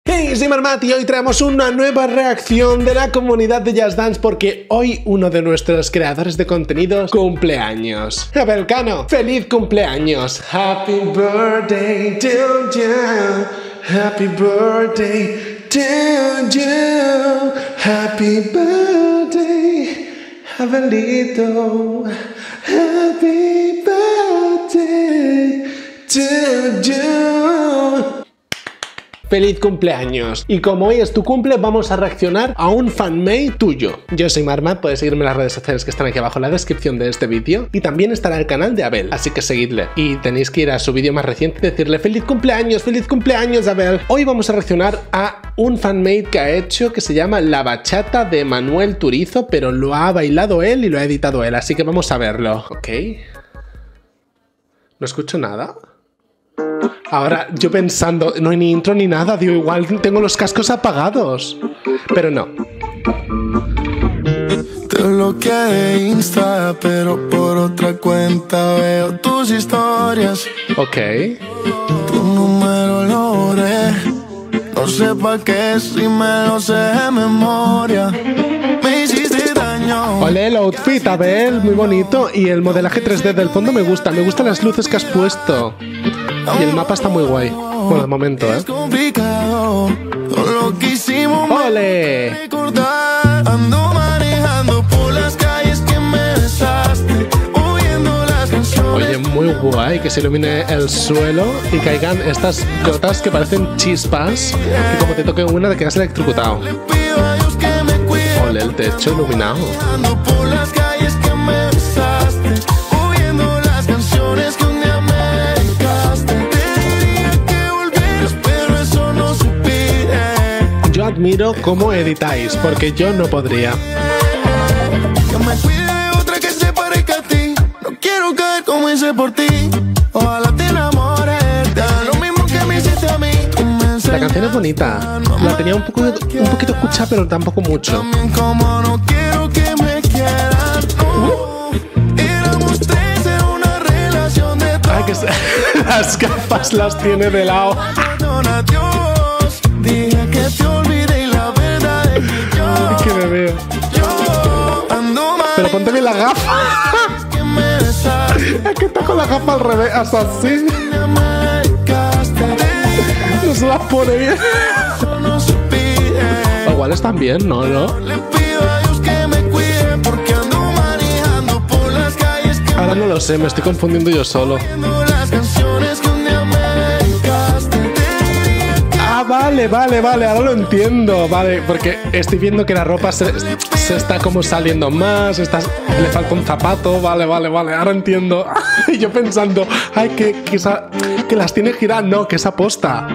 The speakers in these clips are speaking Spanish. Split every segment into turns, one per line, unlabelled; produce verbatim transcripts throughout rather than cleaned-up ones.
Hey, soy Marmat y hoy traemos una nueva reacción de la comunidad de Just Dance porque hoy uno de nuestros creadores de contenidos cumpleaños. Abel Cano, feliz cumpleaños. Happy birthday to you. Happy birthday to you. Happy birthday, Abelito. Happy birthday to you. Feliz cumpleaños. Y como hoy es tu cumple, vamos a reaccionar a un fanmade tuyo. Yo soy Marmat, puedes seguirme en las redes sociales que están aquí abajo en la descripción de este vídeo. Y también estará el canal de Abel, así que seguidle. Y tenéis que ir a su vídeo más reciente y decirle feliz cumpleaños, feliz cumpleaños Abel. Hoy vamos a reaccionar a un fanmade que ha hecho que se llama La Bachata de Manuel Turizo, pero lo ha bailado él y lo ha editado él, así que vamos a verlo. Ok. No escucho nada. Ahora yo pensando, no hay ni intro ni nada, digo, igual tengo los cascos apagados. Pero no.
Te bloqueé de Insta, pero por otra cuenta veo tus historias.
Ok.
Tu número lo borré. No sé pa' qué si me lo sé de memoria. Me hiciste daño.
Ole, el outfit, Abel, muy bonito. Y el modelaje tres D del fondo me gusta. Me gustan las luces que has puesto. Y el mapa está muy guay. Bueno, de momento, ¿eh? ¡Ole!
Ando manejando por las calles que me besaste, oyendo las canciones.
Oye, muy guay que se ilumine el suelo y caigan estas gotas que parecen chispas. Y como te toque una, te quedas electrocutado. Ole, el techo iluminado.
Ando por las calles que me besaste, oyendo las canciones que un día me
admiro cómo editáis, porque yo no podría.
Que me cuide de otra que se parezca a ti. No quiero caer como hice por ti. Ojalá te enamores. Te da lo mismo que me hiciste a mí.
La canción es bonita. La tenía un poco, un poquito escuchada, pero tampoco mucho.
Como no quiero que me quieras, no. Éramos tres en una relación de
Ay, que se... las gafas las tiene de lado.
Dije que te olvidé y la verdad es que yo,
es que me veo.
Yo ando mal.
Pero ponte bien la gafa. Es que está con la gafa al revés, hasta así. No se las pone bien. O igual están bien, ¿no? ¿No? Ahora no lo sé, me estoy confundiendo yo solo. Ah, vale, vale, vale, ahora lo entiendo, vale, porque estoy viendo que la ropa se, se está como saliendo más, está, le falta un zapato, vale, vale, vale, ahora entiendo. Y yo pensando, ay, que, que, esa, que las tiene giradas, no, que es aposta.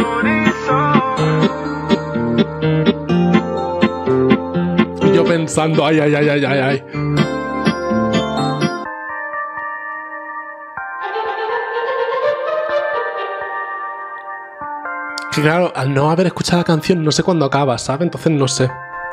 Y yo pensando, ay, ay, ay, ay, ay, ay. Que claro, al no haber escuchado la canción no sé cuándo acaba, ¿sabes? Entonces no sé.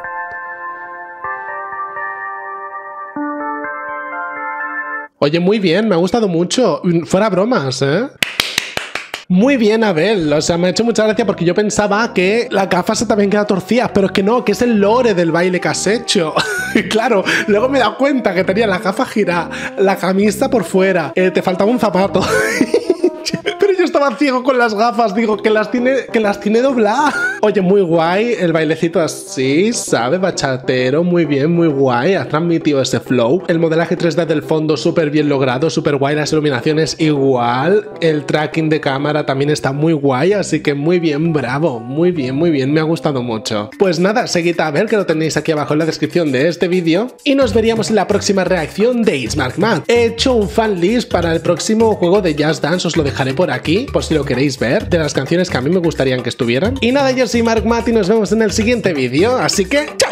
Oye, muy bien, me ha gustado mucho. Fuera bromas, ¿eh? Muy bien, Abel, o sea, me ha hecho mucha gracia porque yo pensaba que la gafa se también queda torcida, pero es que no, que es el lore del baile que has hecho. Y claro, luego me he dado cuenta que tenía la gafa girada, la camisa por fuera, eh, te faltaba un zapato. Pero yo estaba ciego con las gafas, digo, que las tiene, que las tiene dobladas. Oye, muy guay, el bailecito así, ¿sabes? Bachatero, muy bien, muy guay. Has transmitido ese flow. El modelaje tres D del fondo súper bien logrado, súper guay. Las iluminaciones igual. El tracking de cámara también está muy guay, así que muy bien, bravo. Muy bien, muy bien, me ha gustado mucho. Pues nada, seguid a ver que lo tenéis aquí abajo en la descripción de este vídeo. Y nos veríamos en la próxima reacción de It's Marmat. He hecho un fan list para el próximo juego de Just Dance, os lo dejaré por aquí, por si lo queréis ver, de las canciones que a mí me gustarían que estuvieran. Y nada, yo soy Marmat y nos vemos en el siguiente vídeo, así que ¡chao!